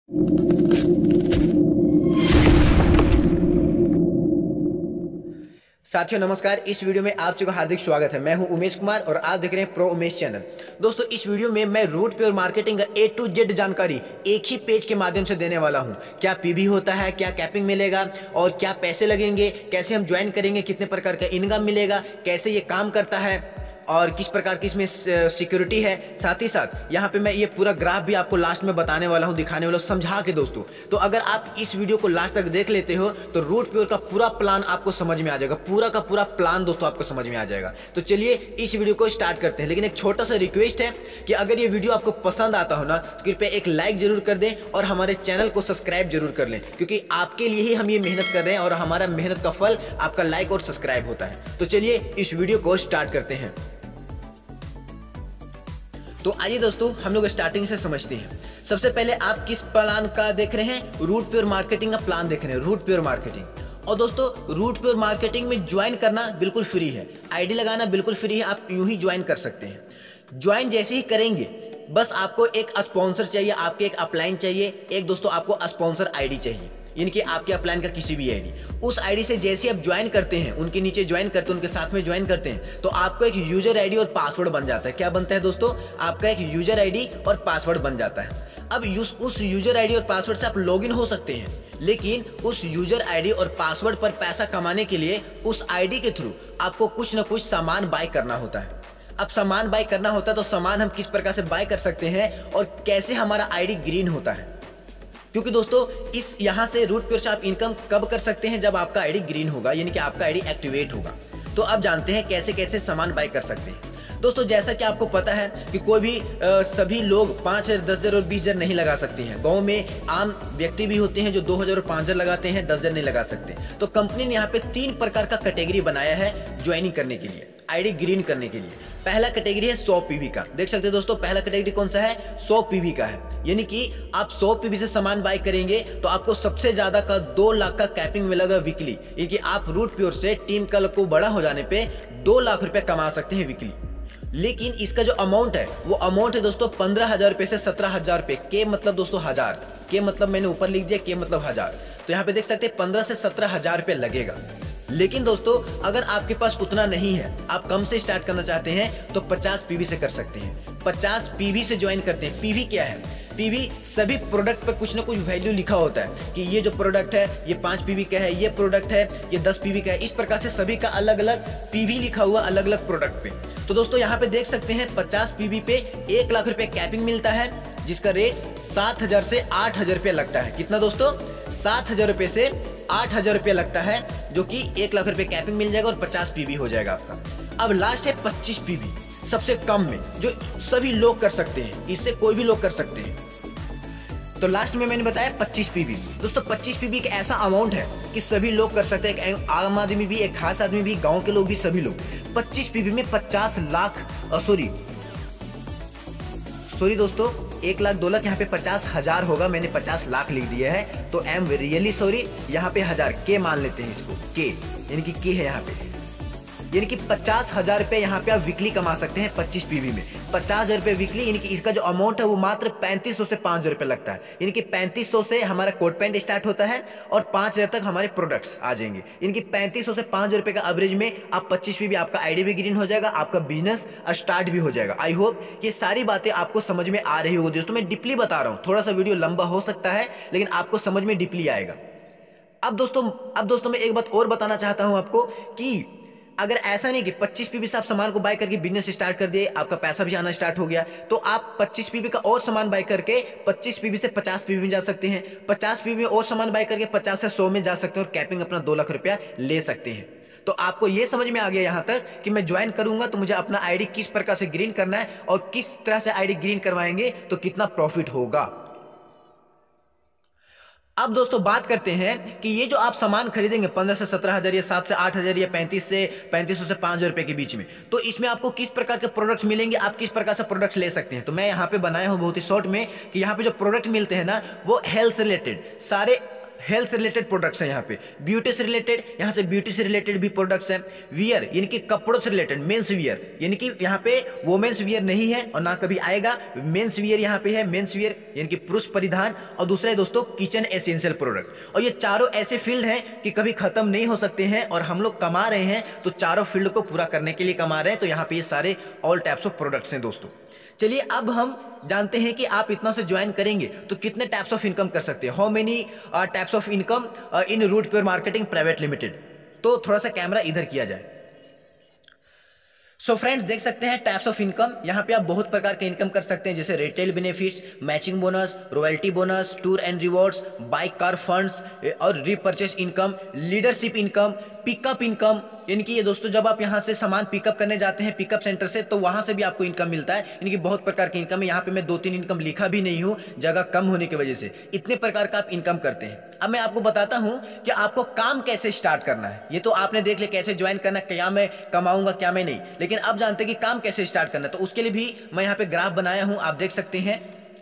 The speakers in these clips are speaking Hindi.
साथियों नमस्कार। इस वीडियो में आप सबका हार्दिक स्वागत है। मैं हूं उमेश कुमार और आप देख रहे हैं प्रो उमेश चैनल। दोस्तों इस वीडियो में मैं रूट पे और मार्केटिंग का A to Z जानकारी एक ही पेज के माध्यम से देने वाला हूं। क्या पीवी होता है, क्या कैपिंग मिलेगा और क्या पैसे लगेंगे, कैसे हम ज्वाइन करेंगे, कितने प्रकार का इनकम मिलेगा, कैसे ये काम करता है और किस प्रकार की इसमें सिक्योरिटी है। साथ ही साथ यहाँ पे मैं ये पूरा ग्राफ भी आपको लास्ट में बताने वाला हूँ, दिखाने वाला हूँ समझा के दोस्तों। तो अगर आप इस वीडियो को लास्ट तक देख लेते हो तो रूट प्योर का पूरा प्लान आपको समझ में आ जाएगा। पूरा का पूरा प्लान दोस्तों आपको समझ में आ जाएगा। तो चलिए इस वीडियो को स्टार्ट करते हैं। लेकिन एक छोटा सा रिक्वेस्ट है कि अगर ये वीडियो आपको पसंद आता हो ना तो कृपया एक लाइक जरूर कर दें और हमारे चैनल को सब्सक्राइब जरूर कर लें, क्योंकि आपके लिए ही हम ये मेहनत कर रहे हैं और हमारा मेहनत का फल आपका लाइक और सब्सक्राइब होता है। तो चलिए इस वीडियो को स्टार्ट करते हैं। तो आइए दोस्तों हम लोग स्टार्टिंग से समझते हैं। सबसे पहले आप किस प्लान का देख रहे हैं? रूट प्योर मार्केटिंग का प्लान देख रहे हैं, रूट प्योर मार्केटिंग। और दोस्तों रूट प्योर मार्केटिंग में ज्वाइन करना बिल्कुल फ्री है, आईडी लगाना बिल्कुल फ्री है, आप यूं ही ज्वाइन कर सकते हैं। ज्वाइन जैसे ही करेंगे बस आपको एक स्पॉन्सर चाहिए, आपके एक अपलाइन चाहिए, एक दोस्तों आपको स्पॉन्सर आईडी चाहिए, यानी कि आपके अपलाइन का किसी भी आईडी। उस आईडी से जैसे आप ज्वाइन करते हैं, उनके नीचे ज्वाइन करते हैं, उनके साथ में ज्वाइन करते हैं, तो आपको एक यूजर आईडी और पासवर्ड बन जाता है। क्या बनता है दोस्तों? आपका एक यूजर आईडी और पासवर्ड बन जाता है। अब उस यूजर आईडी और पासवर्ड से आप लॉगिन हो सकते हैं, लेकिन उस यूजर आईडी और पासवर्ड पर पैसा कमाने के लिए उस आईडी के थ्रू आपको कुछ ना कुछ सामान बाय करना होता है। अब सामान बाय करना होता है तो सामान हम किस प्रकार से बाय कर सकते हैं और कैसे हमारा आईडी ग्रीन होता है, क्योंकि दोस्तों इस यहाँ से रूट प्योर से आप इनकम कब कर सकते हैं? जब आपका आईडी ग्रीन होगा, यानी कि आपका आईडी एक्टिवेट होगा। तो अब जानते हैं कैसे कैसे सामान बाय कर सकते हैं। दोस्तों जैसा कि आपको पता है कि कोई भी सभी लोग 5,000, 10,000 और 20,000 नहीं लगा सकते हैं। गांव में आम व्यक्ति भी होते हैं जो 2,000 और 5,000 लगाते हैं, 10,000 नहीं लगा सकते। तो कंपनी ने यहाँ पे 3 प्रकार का कैटेगरी बनाया है ज्वाइनिंग करने के लिए, आईडी ग्रीन करने के लिए। पहला कैटेगरी है 100 पीवी का। देख सकते हैं दोस्तों पहला कैटेगरी कौन सा है? 100 पीवी का है, यानी कि आप 100 पीवी से सामान बाय करेंगे तो आपको सबसे ज्यादा का 2 लाख का कैपिंग मिलेगा वीकली, यानी कि आप रूट प्योर से टीम कल को बड़ा हो जाने पे 2 लाख रुपए कमा सकते हैं वीकली। लेकिन इसका जो अमाउंट है वो अमाउंट है दोस्तों 15,000 रुपए से 17,000 रुपए। के मतलब दोस्तों हजार, के मतलब मैंने ऊपर लिख दिया, के मतलब हजार। तो यहाँ पे देख सकते हैं 15 से 17,000 रुपए लगेगा। लेकिन दोस्तों अगर आपके पास उतना नहीं है, आप कम से स्टार्ट करना चाहते हैं तो 50 पीवी से कर सकते हैं। 50 पीवी से ज्वाइन करते हैं। पीवी क्या है? पीवी सभी प्रोडक्ट पे कुछ ना कुछ वैल्यू लिखा होता है कि ये जो प्रोडक्ट है ये 5 पीवी का है, ये प्रोडक्ट है ये 10 पीवी का है। इस प्रकार से सभी का अलग अलग पीवी लिखा हुआ अलग अलग प्रोडक्ट पे। तो दोस्तों यहाँ पे देख सकते हैं 50 पीवी पे 1 लाख रुपए कैपिंग मिलता है, जिसका रेट 7,000 से 8,000 रुपये लगता है। कितना दोस्तों? 7,000 रुपये से 8,000 रुपये लगता है, जो कि 1 लाख रुपए कैपिंग मिल जाएगा और 50 पीवी हो जाएगा आपका। अब लास्ट है 25 पीवी, सबसे कम में, जो सभी लोग कर सकते हैं, इससे कोई भी लोग कर सकते हैं। तो लास्ट में मैंने बताया 25 पीवी। दोस्तों 25 पीवी एक ऐसा अमाउंट है कि सभी लोग कर सकते हैं, एक आम आदमी भी, एक खास आदमी भी, गांव के लोग भी, सभी लोग। 25 पीवी में 50 लाख सॉरी दोस्तों 1 लाख 2 लाख, यहाँ पे 50,000 होगा, मैंने 50 लाख लिख दिया है, तो आई एम रियली सॉरी। यहाँ पे 1000 के मान लेते हैं इसको, के यानी कि के है यहाँ पे, यानी कि 50,000 रुपये यहाँ पे आप वीकली कमा सकते हैं 25 पीवी में। 50,000 रुपये वीकली, यानी कि इसका जो अमाउंट है वो मात्र 3500 से 5,000 रुपये लगता है। यानी कि 3500 से हमारा कोट पैंट स्टार्ट होता है और 5,000 तक हमारे प्रोडक्ट्स आ जाएंगे। यानी कि 3500 से 5,000 रुपये का एवरेज में आप 25 पीवी, आपका आईडी भी ग्रीन हो जाएगा, आपका बिजनेस स्टार्ट भी हो जाएगा। आई होप ये सारी बातें आपको समझ में आ रही होगी दोस्तों। मैं डीपली बता रहा हूँ, थोड़ा सा वीडियो लंबा हो सकता है लेकिन आपको समझ में डीपली आएगा। अब दोस्तों मैं एक बात और बताना चाहता हूँ आपको कि अगर ऐसा नहीं कि 25 पीवी से आप सामान को बाय करके बिजनेस स्टार्ट कर दिए, आपका पैसा भी आना स्टार्ट हो गया, तो आप 25 पीवी का और सामान बाय करके 25 पीवी से 50 पीवी में जा सकते हैं। 50 पीवी में और सामान बाय करके 50 से 100 में जा सकते हैं और कैपिंग अपना 2 लाख रुपया ले सकते हैं। तो आपको ये समझ में आ गया यहाँ तक कि मैं ज्वाइन करूंगा तो मुझे अपना आईडी किस प्रकार से ग्रीन करना है और किस तरह से आईडी ग्रीन करवाएंगे तो कितना प्रॉफिट होगा। अब दोस्तों बात करते हैं कि ये जो आप सामान खरीदेंगे 15 से 17,000 या 7 से 8,000 या 3500 से 5,000 रुपए के बीच में, तो इसमें आपको किस प्रकार के प्रोडक्ट्स मिलेंगे, आप किस प्रकार से प्रोडक्ट्स ले सकते हैं। तो मैं यहाँ पे बनाया हूँ बहुत ही शॉर्ट में कि यहाँ पे जो प्रोडक्ट मिलते हैं ना वो हेल्थ से रिलेटेड, सारे हेल्थ से रिलेटेड प्रोडक्ट्स हैं, यहाँ पे ब्यूटी से रिलेटेड, यहाँ से ब्यूटी से रिलेटेड भी प्रोडक्ट्स हैं। वियर यानी कि कपड़ों से रिलेटेड, मेंस वियर यानी कि यहाँ पे वोमेंस वियर नहीं है और ना कभी आएगा, मेंस वियर यहाँ पे है, मेंस वियर यानी कि पुरुष परिधान। और दूसरा है दोस्तों किचन एसेंशियल प्रोडक्ट। और ये चारों ऐसे फील्ड हैं कि कभी खत्म नहीं हो सकते हैं और हम लोग कमा रहे हैं तो चारों फील्ड को पूरा करने के लिए कमा रहे हैं। तो यहाँ पे ये सारे ऑल टाइप्स ऑफ प्रोडक्ट्स हैं दोस्तों। चलिए अब हम जानते हैं कि आप इतना से ज्वाइन करेंगे तो कितने टाइप्स ऑफ इनकम कर सकते हैं। How many types of income in root pure marketing private limited. तो थोड़ा सा कैमरा इधर किया जाए। सो फ्रेंड्स देख सकते हैं टाइप्स ऑफ इनकम। यहाँ पे आप बहुत प्रकार के इनकम कर सकते हैं, जैसे retail benefits, matching bonus, royalty bonus, tour and rewards, bike car funds और repurchase income, leadership income, pickup income. यानी कि ये दोस्तों जब आप यहाँ से सामान पिकअप करने जाते हैं पिकअप सेंटर से तो वहाँ से भी आपको इनकम मिलता है। यानी कि बहुत प्रकार की इनकम है। यहाँ पे मैं 2-3 इनकम लिखा भी नहीं हूँ जगह कम होने की वजह से। इतने प्रकार का आप इनकम करते हैं। अब मैं आपको बताता हूँ कि आपको काम कैसे स्टार्ट करना है। ये तो आपने देख लिया कैसे ज्वाइन करना, क्या मैं कमाऊंगा क्या मैं नहीं, लेकिन अब जानते हैं कि काम कैसे स्टार्ट करना है। तो उसके लिए भी मैं यहाँ पे ग्राफ बनाया हूँ, आप देख सकते हैं।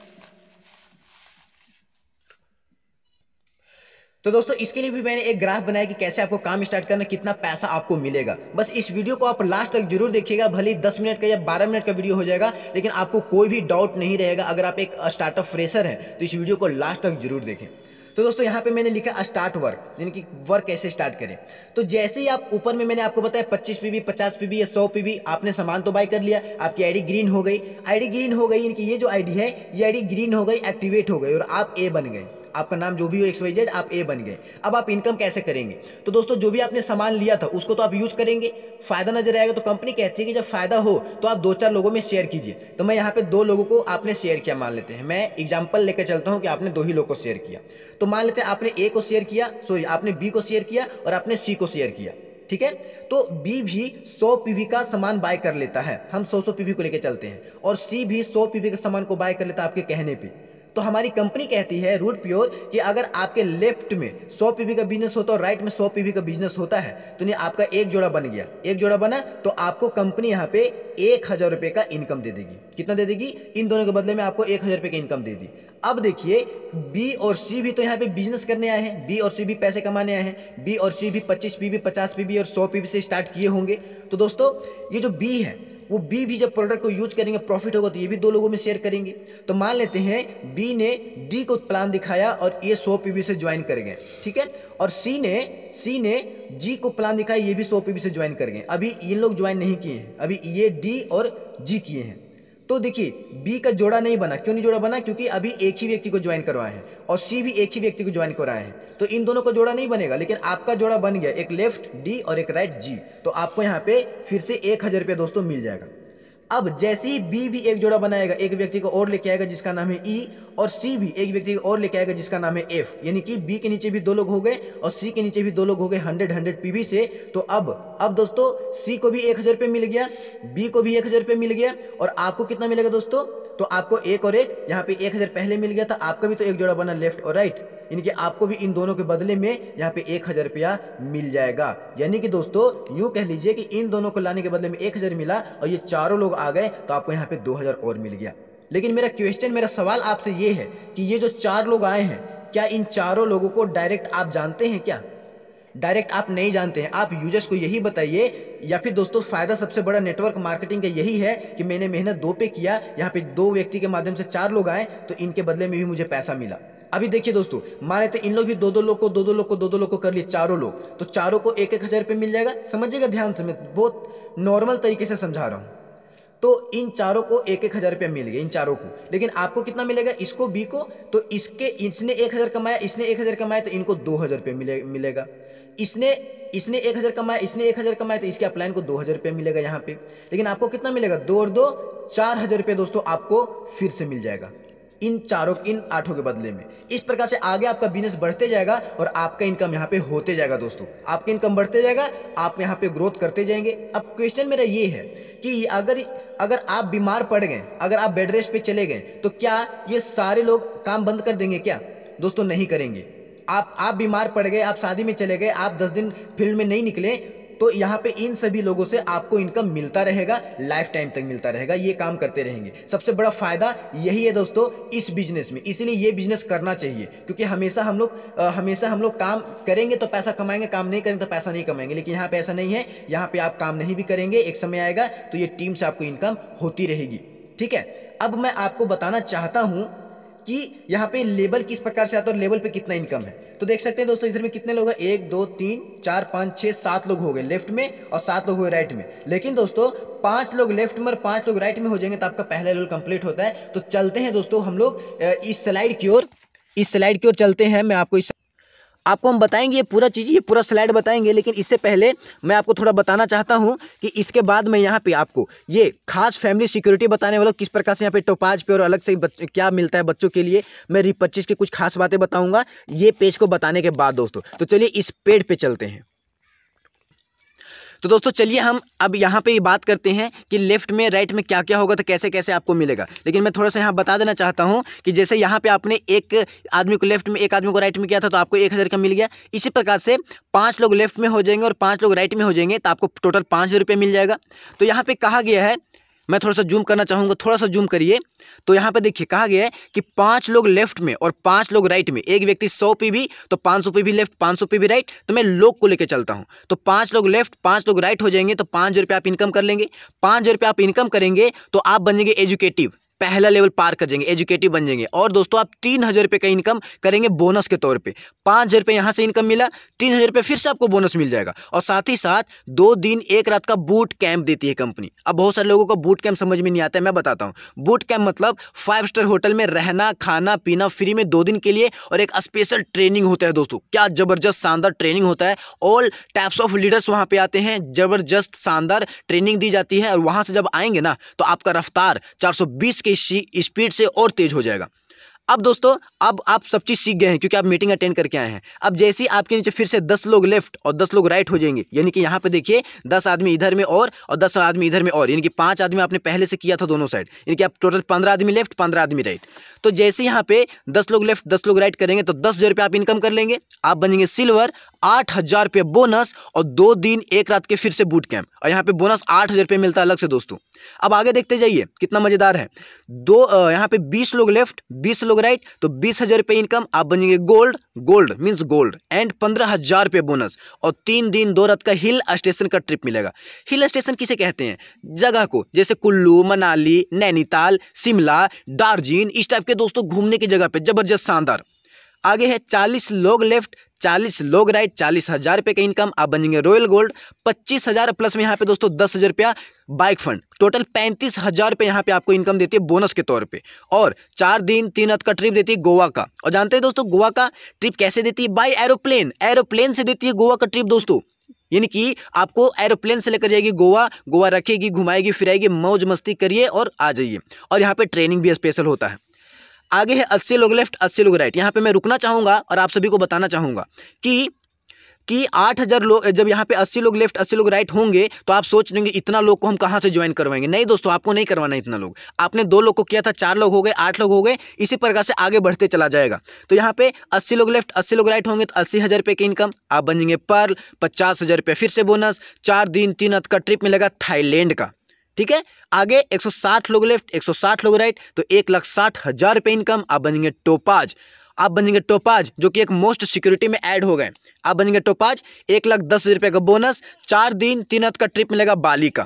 तो दोस्तों इसके लिए भी मैंने एक ग्राफ बनाया कि कैसे आपको काम स्टार्ट करना, कितना पैसा आपको मिलेगा। बस इस वीडियो को आप लास्ट तक जरूर देखिएगा, भले ही 10 मिनट का या 12 मिनट का वीडियो हो जाएगा, लेकिन आपको कोई भी डाउट नहीं रहेगा। अगर आप एक स्टार्टअप फ्रेशर हैं तो इस वीडियो को लास्ट तक जरूर देखें। तो दोस्तों यहाँ पे मैंने लिखा स्टार्ट वर्क, यानी कि वर्क कैसे स्टार्ट करें। तो जैसे ही आप ऊपर में मैंने आपको बताया 25 पीवी, 50 पीवी या 100 पीवी, आपने सामान तो बाय कर लिया, आपकी आईडी ग्रीन हो गई। आईडी ग्रीन हो गई यानी कि ये जो आईडी है ये आईडी ग्रीन हो गई, एक्टिवेट हो गई और आप ए बन गए। आपका नाम जो भी हो XYZ, आप ए बन गए। अब आप इनकम कैसे करेंगे? तो दोस्तों जो भी आपने सामान लिया था उसको तो आप यूज करेंगे, फायदा नजर आएगा तो कंपनी कहती है कि जब फायदा हो तो आप 2-4 लोगों में शेयर कीजिए। तो मैं यहाँ पे 2 लोगों को आपने शेयर किया मान लेते हैं। मैं एग्जांपल लेकर चलता हूँ कि आपने 2 ही लोग को शेयर किया। तो मान लेते हैं आपने ए को शेयर किया, सॉरी आपने बी को शेयर किया और आपने सी को शेयर किया, ठीक है। तो बी भी 100 पीवी का सामान बाय कर लेता है, हम 100 पीवी को लेकर चलते हैं, और सी भी 100 पीवी का सामान को बाय कर लेता है आपके कहने पे। तो हमारी कंपनी कहती है रूट प्योर कि अगर आपके लेफ्ट में 100 पीवी का बिजनेस होता है और राइट में 100 पीवी का बिजनेस होता है तो नहीं आपका एक जोड़ा बन गया, एक जोड़ा बना तो आपको कंपनी यहाँ पे 1000 रुपये का इनकम दे देगी। कितना दे देगी? इन दोनों के बदले में आपको 1000 रुपये की इनकम दे दी। अब देखिए बी और सी भी तो यहाँ पे बिजनेस करने आए हैं, बी और सी भी पैसे कमाने आए हैं। बी और सी भी 25 पीवी, 50 पीवी और 100 पीवी से स्टार्ट किए होंगे। तो दोस्तों ये जो बी है वो बी भी जब प्रोडक्ट को यूज करेंगे प्रॉफिट होगा तो ये भी 2 लोगों में शेयर करेंगे। तो मान लेते हैं बी ने डी को प्लान दिखाया और ये 100 पीवी से ज्वाइन कर गए, ठीक है। और सी ने जी को प्लान दिखाया, ये भी 100 पीवी से ज्वाइन कर गए। अभी इन लोग ज्वाइन नहीं किए हैं, अभी ये डी और जी किए हैं। तो देखिए बी का जोड़ा नहीं बना। क्यों नहीं जोड़ा बना? क्योंकि अभी एक ही व्यक्ति को ज्वाइन करवाए हैं और सी भी एक ही व्यक्ति को ज्वाइन करवाए हैं, तो इन दोनों का जोड़ा नहीं बनेगा। लेकिन आपका जोड़ा बन गया, एक लेफ्ट डी और एक राइट जी। तो आपको यहाँ पे फिर से 1000 रुपये दोस्तों मिल जाएगा। अब जैसे ही बी भी एक जोड़ा बनाएगा, एक व्यक्ति को और लेके आएगा जिसका नाम है ई, और सी भी एक व्यक्ति को और लेके आएगा जिसका नाम है एफ, यानी कि बी के नीचे भी 2 लोग हो गए और सी के नीचे भी 2 लोग हो गए 100 पीवी से। तो अब दोस्तों सी को भी 1000 रुपये मिल गया, बी को भी 1000 रुपये मिल गया, और आपको कितना मिलेगा दोस्तों? तो आपको एक और एक, यहाँ पे 1000 पहले मिल गया था, आपका भी तो एक जोड़ा बना लेफ्ट और राइट, यानी कि आपको भी इन दोनों के बदले में यहाँ पे 1000 रुपया मिल जाएगा। यानी कि दोस्तों यूं कह लीजिए कि इन दोनों को लाने के बदले में 1000 मिला और ये चारों लोग आ गए तो आपको यहाँ पे 2000 और मिल गया। लेकिन मेरा सवाल आपसे ये है कि ये जो 4 लोग आए हैं, क्या इन चारों लोगों को डायरेक्ट आप जानते हैं क्या? डायरेक्ट आप नहीं जानते हैं। आप यूजर्स को यही बताइए, या फिर दोस्तों फायदा सबसे बड़ा नेटवर्क मार्केटिंग का यही है कि मैंने मेहनत 2 पे किया, यहाँ पे 2 व्यक्ति के माध्यम से 4 लोग आए तो इनके बदले में भी मुझे पैसा मिला। अभी देखिए दोस्तों, मान लेते इन लोग भी 2-2 लोग को कर लिए, चारों लोग, तो चारों को 1-1000 रुपये मिल जाएगा। समझिएगा ध्यान से, मैं बहुत नॉर्मल तरीके से समझा रहा हूँ। तो इन चारों को 1-1000 रुपया मिल गया, इन चारों को। लेकिन आपको कितना मिलेगा? इसको बी को, तो इसने 1000 कमाया, इसने 1000 कमाया, तो इनको 2000 रुपये मिलेगा। इसने 1000 कमाया, इसने 1000 कमाया, तो इसके अपलाइन को 2000 रुपये मिलेगा यहाँ पे। लेकिन आपको कितना मिलेगा? 2 और 2 4000 रुपये दोस्तों आपको फिर से मिल जाएगा इन 8 के बदले में। इस प्रकार से आगे आपका बिजनेस बढ़ते जाएगा और आपका इनकम यहाँ पे होते जाएगा दोस्तों। आपका इनकम बढ़ते जाएगा, आप यहाँ पे ग्रोथ करते जाएंगे। अब क्वेश्चन मेरा ये है कि अगर आप बीमार पड़ गए, अगर आप बेड रेस्ट पे चले गए, तो क्या ये सारे लोग काम बंद कर देंगे क्या? दोस्तों नहीं करेंगे। आप बीमार पड़ गए, आप शादी में चले गए, आप 10 दिन फील्ड में नहीं निकले, तो यहाँ पे इन सभी लोगों से आपको इनकम मिलता रहेगा, लाइफ टाइम तक मिलता रहेगा, ये काम करते रहेंगे। सबसे बड़ा फायदा यही है दोस्तों इस बिजनेस में, इसीलिए ये बिजनेस करना चाहिए, क्योंकि हमेशा हम लोग काम करेंगे तो पैसा कमाएंगे, काम नहीं करेंगे तो पैसा नहीं कमाएंगे। लेकिन यहाँ पे ऐसा नहीं है, यहाँ पे आप काम नहीं भी करेंगे, एक समय आएगा तो ये टीम से आपको इनकम होती रहेगी। ठीक है, अब मैं आपको बताना चाहता हूं कि यहाँ पे लेवल किस प्रकार से आता है और लेवल पे कितना इनकम है। तो देख सकते हैं दोस्तों इधर में कितने लोग हैं, 1 2 3 4 5 6 7 लोग हो गए लेफ्ट में और 7 लोग हो गए राइट में। लेकिन दोस्तों 5 लोग लेफ्ट में और 5 लोग राइट में हो जाएंगे तो आपका पहला लेवल कंप्लीट होता है। तो चलते हैं दोस्तों हम लोग इस स्लाइड की ओर चलते हैं। मैं आपको हम बताएंगे ये पूरा चीज़, ये पूरा स्लाइड बताएंगे, लेकिन इससे पहले मैं आपको थोड़ा बताना चाहता हूं कि इसके बाद मैं यहाँ पे आपको ये खास फैमिली सिक्योरिटी बताने वाला हूं, किस प्रकार से यहाँ पे टोपाज पे और अलग से क्या मिलता है बच्चों के लिए। मैं रीपर्चेज की कुछ खास बातें बताऊंगा ये पेज को बताने के बाद दोस्तों। तो चलिए इस पेज पे चलते हैं। तो दोस्तों चलिए हम अब यहाँ पे बात करते हैं कि लेफ्ट में राइट में क्या क्या होगा, तो कैसे कैसे आपको मिलेगा। लेकिन मैं थोड़ा सा यहाँ बता देना चाहता हूँ कि जैसे यहाँ पे आपने एक आदमी को लेफ्ट में एक आदमी को राइट में किया था तो आपको 1000 का मिल गया। इसी प्रकार से 5 लोग लेफ्ट में हो जाएंगे और 5 लोग राइट में हो जाएंगे तो आपको टोटल 5000 रुपये मिल जाएगा। तो यहाँ पे कहा गया है, मैं थोड़ा सा जूम करना चाहूँगा, थोड़ा सा जूम करिए। तो यहाँ पे देखिए कहा गया है कि 5 लोग लेफ्ट में और 5 लोग राइट में, एक व्यक्ति 100 पे भी तो 500 पे भी लेफ्ट 500 पे भी राइट। तो मैं लोग को लेकर चलता हूँ, तो 5 लोग लेफ्ट 5 लोग राइट हो जाएंगे तो 5000 रुपये आप इनकम कर लेंगे। 5000 रुपये आप इनकम करेंगे तो आप बन जाएंगे एजुकेटिव, पहला लेवल पार कर जाएंगे, एजुकेटिव बन जाएंगे। और दोस्तों आप 3000 रुपये का इनकम करेंगे बोनस के तौर पे। 5000 रुपये यहाँ से इनकम मिला, 3000 रुपये फिर से आपको बोनस मिल जाएगा। और साथ ही साथ 2 दिन 1 रात का बूट कैंप देती है कंपनी। अब बहुत सारे लोगों को बूट कैंप समझ में नहीं आता है, मैं बताता हूँ। बूट कैंप मतलब 5 स्टार होटल में रहना खाना पीना फ्री में 2 दिन के लिए, और एक स्पेशल ट्रेनिंग होता है दोस्तों। क्या जबरदस्त शानदार ट्रेनिंग होता है। ऑल टाइप्स ऑफ लीडर्स वहाँ पे आते हैं, जबरदस्त शानदार ट्रेनिंग दी जाती है। और वहाँ से जब आएंगे ना तो आपका रफ्तार 420 की स्पीड से और तेज हो जाएगा। अब दोस्तों अब आप सब चीज सीख गए हैं क्योंकि आप मीटिंग अटेंड करके आए हैं। अब जैसे ही आपके नीचे फिर से 10 लोग लेफ्ट और 10 लोग राइट हो जाएंगे, यानी कि यहाँ पे देखिए 10 आदमी इधर में और 10 आदमी इधर में और, यानी कि 5 आदमी आपने पहले से किया था दोनों साइड, यानी कि आप टोटल 15 आदमी लेफ्ट 15 आदमी राइट। तो जैसे यहाँ पे 10 लोग लेफ्ट 10 लोग राइट करेंगे तो 10,000 रुपये आप इनकम कर लेंगे। आप बनेंगे सिल्वर, 8000 रुपये बोनस और 2 दिन 1 रात के फिर से बूट कैंप, और यहाँ पे बोनस 8000 रुपये मिलता है अलग से दोस्तों। अब आगे देखते जाइए कितना मजेदार है। यहाँ पे 20 लोग लेफ्ट 20 लोग राइट तो 20,000 रुपये इनकम, आप बनेंगे गोल्ड मीन्स गोल्ड एंड 15,000 रुपये बोनस और 3 दिन 2 रात का हिल स्टेशन का ट्रिप मिलेगा। हिल स्टेशन किसे कहते हैं? जगह को, जैसे कुल्लू मनाली नैनीताल शिमला दार्जिलिंग इस टाइप के दोस्तों घूमने की जगह पे जबरदस्त शानदार। आगे है 40 लोग लेफ्ट 40 लोग राइट 40,000 रुपये का इनकम, आप बनेंगे रॉयल गोल्ड 25,000 प्लस में यहाँ पे दोस्तों 10,000 रुपया बाइक फंड, टोटल 35,000 रुपये यहाँ पे आपको इनकम देती है बोनस के तौर पे। और 4 दिन 3 रात का ट्रिप देती है गोवा का। और जानते हैं दोस्तों गोवा का ट्रिप कैसे देती है? बाय एरोप्लेन से देती है गोवा का ट्रिप दोस्तों। यानी कि आपको एरोप्लेन से लेकर जाएगी गोवा रखेगी घुमाएगी फिराएगी, मौज मस्ती करिए और आ जाइए। और यहाँ पे ट्रेनिंग भी स्पेशल होता है। आगे है 80 लोग लेफ्ट 80 लोग राइट। यहाँ पे मैं रुकना चाहूँगा और आप सभी को बताना चाहूँगा कि 8000 लोग, जब यहाँ पे 80 लोग लेफ्ट 80 लोग राइट होंगे तो आप सोच लेंगे इतना लोग को हम कहाँ से ज्वाइन करवाएंगे। नहीं दोस्तों, आपको नहीं करवाना इतना लोग। आपने 2 लोग को किया था, 4 लोग हो गए 8 लोग हो गए, इसी प्रकार से आगे बढ़ते चला जाएगा। तो यहाँ पे 80 लोग लेफ्ट 80 लोग राइट होंगे तो 80,000 रुपये की इनकम, आप बनेंगे पर्ल 50,000 रुपये फिर से बोनस, 4 दिन 3 रात का ट्रिप मिलेगा थाईलैंड का। ठीक है, आगे 160 लोग लेफ्ट 160 लोग राइट तो 1,60,000 रुपये इनकम, आप बनेंगे टोपाज जो कि एक मोस्ट सिक्योरिटी में ऐड हो गए। आप बनेंगे टोपाज 1,10,000 रुपये का बोनस, 4 दिन 3 रात का ट्रिप मिलेगा बाली का।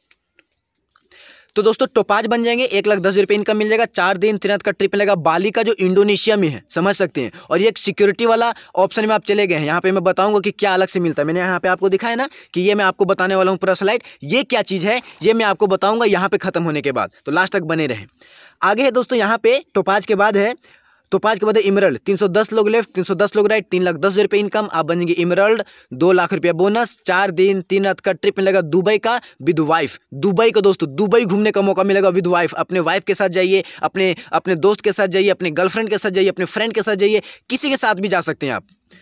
तो दोस्तों टोपाज बन जाएंगे 1,10,000 रुपये इनकम मिल जाएगा, 4 दिन 3 रात का ट्रिप मिलेगा बाली का जो इंडोनेशिया में है, समझ सकते हैं। और ये एक सिक्योरिटी वाला ऑप्शन में आप चले गए हैं। यहाँ पे मैं बताऊंगा कि क्या अलग से मिलता है। मैंने यहाँ पे आपको दिखाया ना कि ये मैं आपको बताने वाला हूँ पूरा स्लाइड, ये क्या चीज़ है ये मैं आपको बताऊंगा यहाँ पे खत्म होने के बाद, तो लास्ट तक बने रहें। आगे है दोस्तों यहाँ पे टोपाज के बाद है इमरल्ड 310 लोग लेफ्ट 310 लोग राइट 3,10,000 रुपये इनकम, आप बनेंगे इमरल्ड 2 लाख रुपया बोनस, 4 दिन 3 रात का ट्रिप मिलेगा दुबई का विद वाइफ। दुबई को दोस्तों दुबई घूमने का मौका मिलेगा विद वाइफ। अपने वाइफ के साथ जाइए, अपने दोस्त के साथ जाइए, अपने गर्लफ्रेंड के साथ जाइए, अपने फ्रेंड के साथ जाइए, किसी के साथ भी जा सकते हैं आप।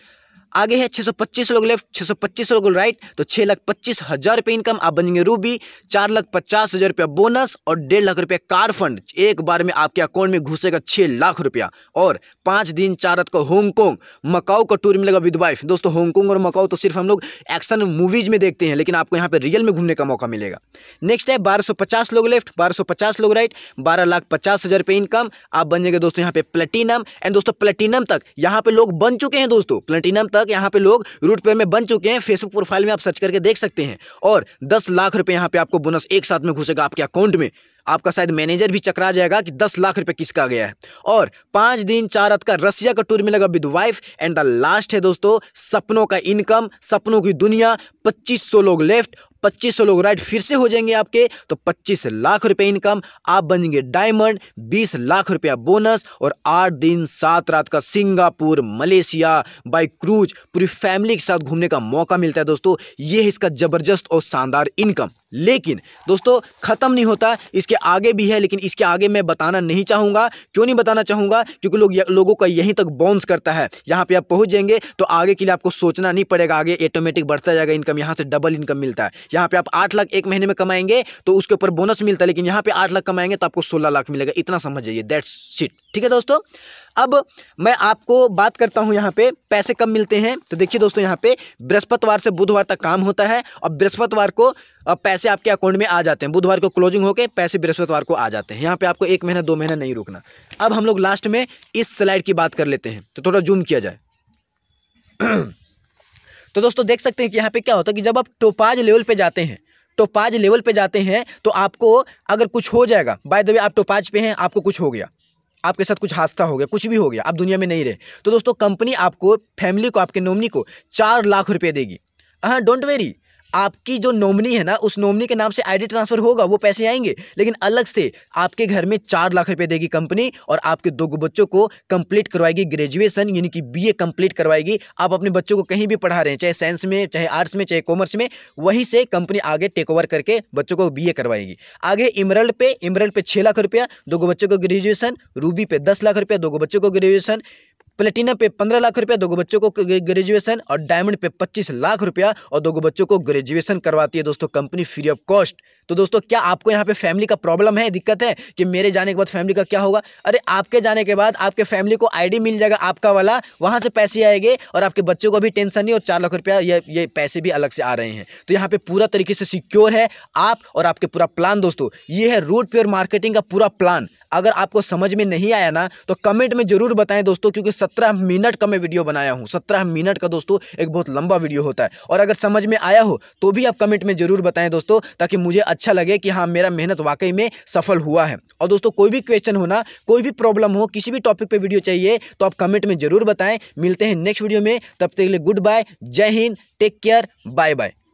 आगे है 625 लोग लेफ्ट, 625 लोग राइट, तो 6,25,000 रुपये इनकम, आप बनेंगे रूबी। 4,50,000 रुपया बोनस और 1.5 लाख रुपया कार फंड एक बार में आपके अकाउंट में घुसेगा 6 लाख रुपया। और 5 दिन 4 रात का हांगकांग मकाऊ का टूर मिलेगा विद वाइफ। दोस्तों हांगकांग और मकाऊ तो सिर्फ हम लोग एक्शन मूवीज में देखते हैं, लेकिन आपको यहाँ पे रियल में घूमने का मौका मिलेगा। नेक्स्ट है 1250 लोग लेफ्ट, 1250 लोग राइट, 12,50,000 रुपये इनकम, आप बन जाएंगे दोस्तों यहाँ पे प्लेटिनम। एंड दोस्तों प्लेटिनम तक यहाँ पे लोग बन चुके हैं, दोस्तों प्लेटिनम तक यहाँ पे लोग रूट पेयर में बन चुके हैं, फेसबुक प्रोफाइल में आप सर्च करके देख सकते हैं। और 10 लाख रुपए यहाँ पे आपको बोनस एक साथ में घुसेगा आपके अकाउंट में। आपका शायद मैनेजर भी चकरा जाएगा कि 10 लाख रुपए किसका गया है। और 5 दिन 4 रात का रसिया का टूर मिलेगा with wife. And the last है दोस्तों सपनों का इनकम, सपनों की दुनिया। 2500 लोग लेफ्ट, 2500 लोग राइट, फिर से हो जाएंगे आपके तो 25 लाख रुपए इनकम, आप बनेंगे डायमंड। 20 लाख रुपया बोनस और 8 दिन 7 रात का सिंगापुर मलेशिया बाय क्रूज पूरी फैमिली के साथ घूमने का मौका मिलता है। दोस्तों ये है इसका जबरदस्त और शानदार इनकम। लेकिन दोस्तों खत्म नहीं होता, इसके आगे भी है, लेकिन इसके आगे मैं बताना नहीं चाहूंगा। क्यों नहीं बताना चाहूंगा? क्योंकि लोगों का यहीं तक बाउंस करता है। यहाँ पे आप पहुंच जाएंगे तो आगे के लिए आपको सोचना नहीं पड़ेगा, आगे ऑटोमेटिक बढ़ता जाएगा इनकम, यहाँ से डबल इनकम मिलता है। यहाँ पे आप 8 लाख एक महीने में कमाएंगे तो उसके ऊपर बोनस मिलता है, लेकिन यहाँ पे 8 लाख कमाएंगे तो आपको 16 लाख मिलेगा। इतना समझ जाइए, दैट्स इट। ठीक है दोस्तों, अब मैं आपको बात करता हूं यहाँ पे पैसे कब मिलते हैं। तो देखिए दोस्तों यहाँ पे बृहस्पतिवार से बुधवार तक काम होता है और बृहस्पतिवार को पैसे आपके अकाउंट में आ जाते हैं। बुधवार को क्लोजिंग होके पैसे बृहस्पतिवार को आ जाते हैं। यहाँ पे आपको 1 महीना 2 महीना नहीं रुकना। अब हम लोग लास्ट में इस स्लाइड की बात कर लेते हैं, तो थोड़ा जूम किया जाए। तो दोस्तों देख सकते हैं कि यहाँ पे क्या होता है कि जब आप टोपाज लेवल पे जाते हैं, टोपाज लेवल पे जाते हैं तो आपको अगर कुछ हो जाएगा, बाय द वे आप टोपाज पे हैं, आपको कुछ हो गया, आपके साथ कुछ हादसा हो गया, कुछ भी हो गया, आप दुनिया में नहीं रहे, तो दोस्तों कंपनी आपको, फैमिली को, आपके नॉमिनी को 4 लाख रुपए देगी। हाँ डोंट वेरी, आपकी जो नॉमिनी है ना, उस नॉमिनी के नाम से आईडी ट्रांसफर होगा, वो पैसे आएंगे, लेकिन अलग से आपके घर में 4 लाख रुपए देगी कंपनी और आपके 2 बच्चों को कंप्लीट करवाएगी ग्रेजुएशन, यानी कि बीए कंप्लीट करवाएगी। आप अपने बच्चों को कहीं भी पढ़ा रहे हैं, चाहे साइंस में, चाहे आर्ट्स में, चाहे कॉमर्स में, वहीं से कंपनी आगे टेक ओवर करके बच्चों को बीए करवाएगी। आगे इमरल्ड पे 6 लाख रुपया, 2 बच्चों को ग्रेजुएशन, रूबी पे 10 लाख रुपया, 2 बच्चों को ग्रेजुएशन, प्लेटिनम पे 15 लाख रुपया, 2 बच्चों को ग्रेजुएशन, और डायमंड पे 25 लाख रुपया और 2 बच्चों को ग्रेजुएशन करवाती है दोस्तों कंपनी फ्री ऑफ कॉस्ट। तो दोस्तों क्या आपको यहाँ पे फैमिली का प्रॉब्लम है, दिक्कत है कि मेरे जाने के बाद फैमिली का क्या होगा? अरे आपके जाने के बाद आपके फैमिली को आईडी मिल जाएगा आपका वाला, वहां से पैसे आएंगे और आपके बच्चों को भी टेंशन नहीं, और 4 लाख रुपया ये पैसे भी अलग से आ रहे हैं। तो यहाँ पे पूरा तरीके से सिक्योर है आप और आपके पूरा प्लान। दोस्तों ये है रूट पेयर मार्केटिंग का पूरा प्लान। अगर आपको समझ में नहीं आया ना तो कमेंट में जरूर बताएं दोस्तों, क्योंकि 17 मिनट का मैं वीडियो बनाया हूं। 17 मिनट का दोस्तों एक बहुत लंबा वीडियो होता है। और अगर समझ में आया हो तो भी आप कमेंट में जरूर बताएं दोस्तों, ताकि मुझे अच्छा लगे कि हाँ मेरा मेहनत वाकई में सफल हुआ है। और दोस्तों कोई भी क्वेश्चन हो ना, कोई भी प्रॉब्लम हो, किसी भी टॉपिक पे वीडियो चाहिए तो आप कमेंट में जरूर बताएं। मिलते हैं नेक्स्ट वीडियो में, तब तक के लिए गुड बाय, जय हिंद, टेक केयर, बाय बाय।